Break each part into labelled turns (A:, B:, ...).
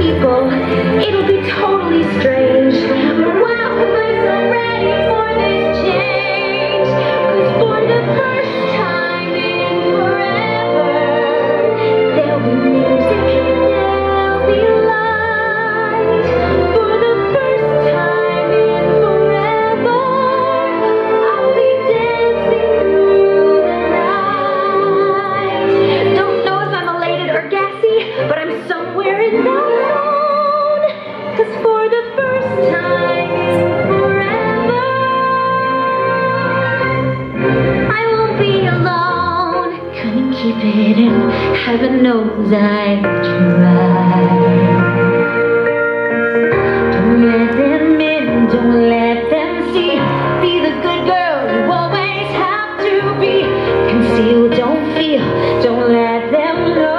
A: people, it'll be totally strange. Wow, I'm so ready for this change. 'Cause for the first time in forever, there'll be music, there'll be light. For the first time in forever, I'll be dancing through the night. Don't know if I'm elated or gassy, but I'm somewhere in the zone. 'Cause for the first time in forever, I won't be alone. Couldn't keep it in, heaven knows I tried. Don't let them in, don't let them see. Be the good girl you always have to be. Conceal, don't feel, don't let them know.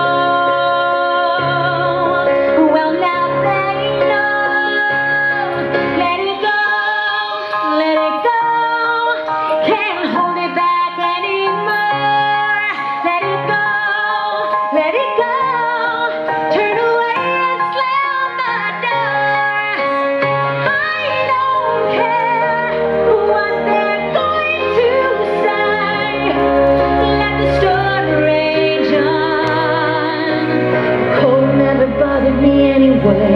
A: Well, now they know. Let it go, let it go. Can't hold it back anymore. Let it go, let it go. Turn away and slam the door. I don't care what they're going to say. Let the storm rage on. Cold never bothered me anyway.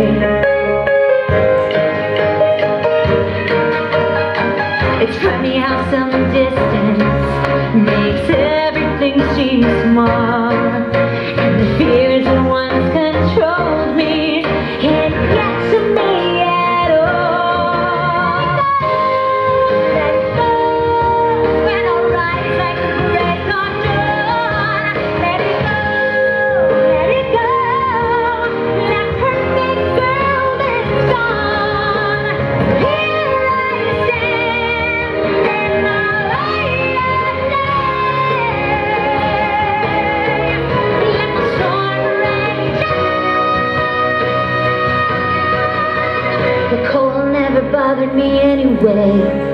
A: It's funny how some distance makes everything seem small. And the fears that once controlled me can't get to me at all. Let go, when I rise like a break on dawn. Let it go, let it go. That perfect girl that's gone. Here I stand in my light of day. Let the storm rage on. The cold never bothered me anyway.